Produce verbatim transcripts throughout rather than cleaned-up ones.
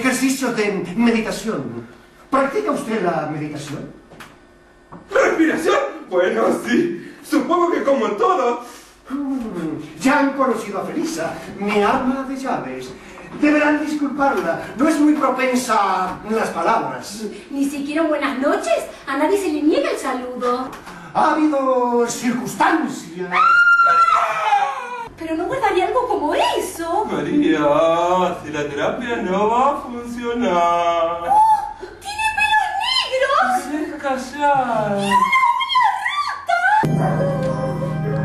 ejercicios de meditación. ¿Practica usted la meditación? ¿Respiración? Bueno, sí. Supongo que como todos. Mm, ya han conocido a Felisa, mi ama de llaves. Deberán disculparla, no es muy propensa a las palabras. Ni siquiera buenas noches. A nadie se le niega el saludo. Ha habido circunstancias. Pero no guardaría algo como eso. María, si la terapia no va a funcionar. ¡Oh! ¡Tiene pelos negros! ¡Me deja callar! ¡Y una uña rota!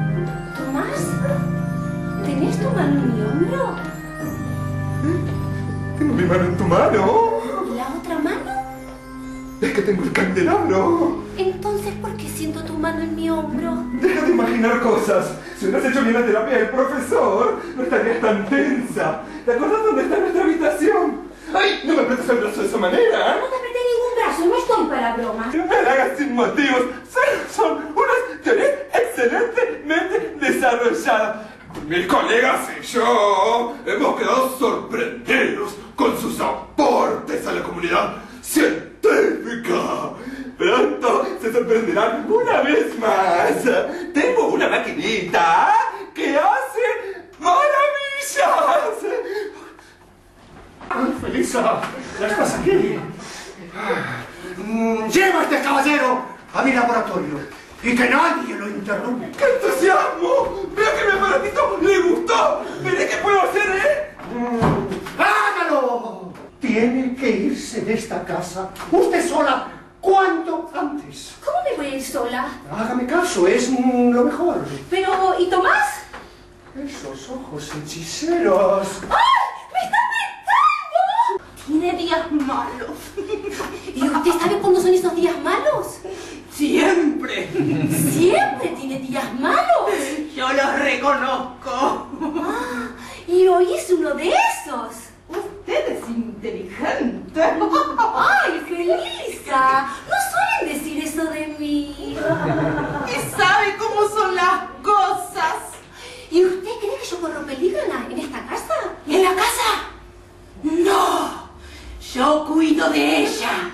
Tomás, ¿tenés tu mano en mi hombro? Tengo mi mano en tu mano. ¿Y la otra mano? Es que tengo el candelabro. Entonces, ¿por qué siento tu mano en mi hombro? Deja de imaginar cosas. Si hubieras hecho bien la terapia del profesor, no estarías tan tensa. ¿Te acuerdas dónde está nuestra habitación? ¡Ay! No me apretes el brazo de esa manera. No te apreté ningún brazo, no estoy para bromas. No me hagas sin motivos. Son, son unas teorías excelentemente desarrolladas. Mis colegas y yo hemos quedado sorprendidos con sus aportes a la comunidad científica. Pronto se sorprenderán una vez más. Tengo una maquinita que hace maravillas. ¡Ay, Felisa! ¿Ya estás aquí? Mm, ¡Lleva a este caballero a mi laboratorio! ¡Y que nadie lo interrumpa! ¡Qué entusiasmo! ¡Veo que mi aparatito le gustó! ¡Veré qué puedo hacer, eh! Mm, ¡Hágalo! Tiene que irse de esta casa usted sola cuanto antes. ¿Cómo me voy a ir sola? Hágame caso, es mm, lo mejor. Pero, ¿y Tomás? Esos ojos hechiceros. ¡Ay! ¡Me está pensando! Tiene días malos. ¿Y usted sabe cuándo son esos días malos? ¡Siempre! ¿Siempre tiene días malos? ¡Yo los reconozco! Ah, y hoy es uno de esos. Usted es inteligente. ¡Ay, Felisa! No suelen decir eso de mí. Y sabe cómo son las cosas. ¿Y usted cree que yo corro peligro en, la, en esta casa? ¿En la casa? ¡No! Yo cuido de ella.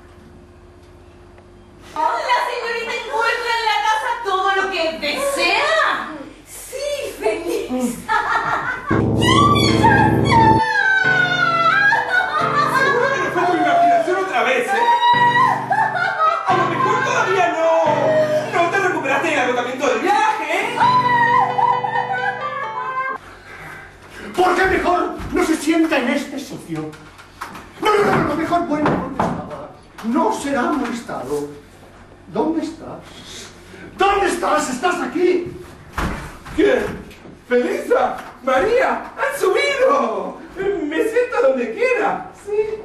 ¿La señorita encuentra en la casa todo lo que desea? Sí, Felisa. Seguro que no fue tu imaginación otra vez, ¿eh? A lo mejor todavía no. No te recuperaste del agotamiento del viaje. ¿Por qué mejor no se sienta en este sitio? No, no, no, no, mejor bueno donde estaba. No será molestado. ¿Dónde estás? ¿Dónde estás? ¿Estás aquí? ¿Qué? ¿Felisa? ¿María? ¡Han subido! Me siento donde quiera. Sí.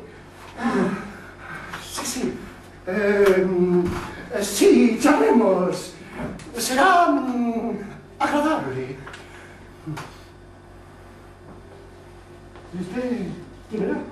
Sí, sí. Eh, sí, charlemos. Será mm, agradable. ¿Y usted quién era?